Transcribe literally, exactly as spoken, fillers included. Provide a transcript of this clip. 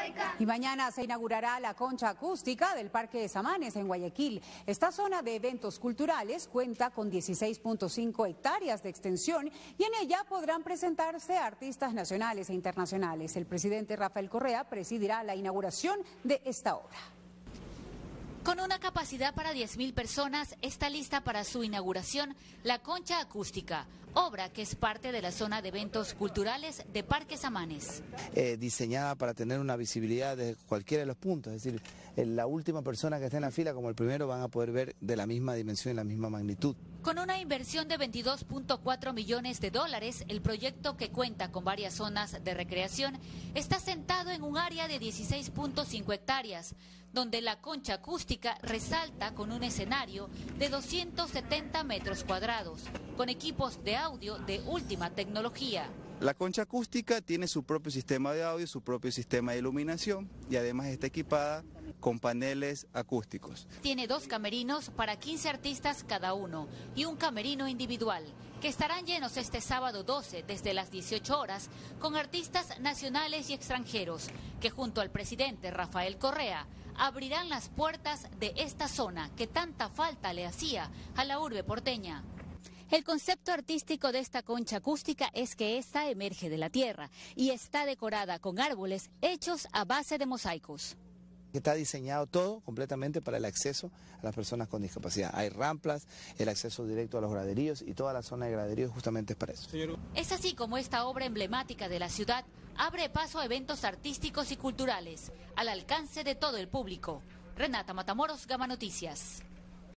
Y mañana se inaugurará la concha acústica del Parque Samanes en Guayaquil. Esta zona de eventos culturales cuenta con dieciséis punto cinco hectáreas de extensión y en ella podrán presentarse artistas nacionales e internacionales. El presidente Rafael Correa presidirá la inauguración de esta obra. Con una capacidad para diez mil personas, está lista para su inauguración la concha acústica, obra que es parte de la zona de eventos culturales de Parque Samanes. Eh, diseñada para tener una visibilidad de cualquiera de los puntos, es decir, eh, la última persona que esté en la fila como el primero van a poder ver de la misma dimensión y la misma magnitud. Con una inversión de veintidós punto cuatro millones de dólares, el proyecto, que cuenta con varias zonas de recreación, está sentado en un área de dieciséis punto cinco hectáreas, donde la concha acústica resalta con un escenario de doscientos setenta metros cuadrados, con equipos de audio de última tecnología. La concha acústica tiene su propio sistema de audio, su propio sistema de iluminación y además está equipada con paneles acústicos. Tiene dos camerinos para quince artistas cada uno y un camerino individual, que estarán llenos este sábado doce desde las dieciocho horas con artistas nacionales y extranjeros, que junto al presidente Rafael Correa abrirán las puertas de esta zona que tanta falta le hacía a la urbe porteña. El concepto artístico de esta concha acústica es que esta emerge de la tierra y está decorada con árboles hechos a base de mosaicos. Está diseñado todo completamente para el acceso a las personas con discapacidad. Hay rampas, el acceso directo a los graderíos y toda la zona de graderíos justamente es para eso. Es así como esta obra emblemática de la ciudad abre paso a eventos artísticos y culturales al alcance de todo el público. Renata Matamoros, Gama Noticias.